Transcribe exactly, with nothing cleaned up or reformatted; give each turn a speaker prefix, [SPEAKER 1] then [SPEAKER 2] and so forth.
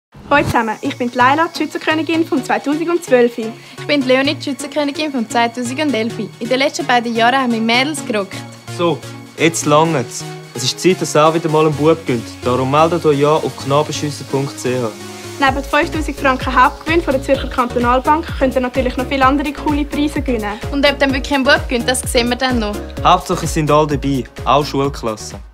[SPEAKER 1] Hallo zusammen, ich bin Laila, die Schützenkönigin von zweitausendzwölf.
[SPEAKER 2] Ich bin Leonie, die Schützenkönigin von zweitausendelf. In den letzten beiden Jahren haben wir Mädels gerockt.
[SPEAKER 3] So, jetzt langt's. Es ist Zeit, dass es auch wieder mal einen Bub gibt. Darum meldet euch ja auf knabenschüsse punkt c h.
[SPEAKER 1] Neben fünftausend Franken Hauptgewinn von der Zürcher Kantonalbank könnt ihr natürlich noch viele andere coole Preise gewinnen.
[SPEAKER 2] Und ob dann wirklich ein Bub gewinnt, das sehen wir dann noch.
[SPEAKER 3] Hauptsache es sind alle dabei, auch Schulklassen.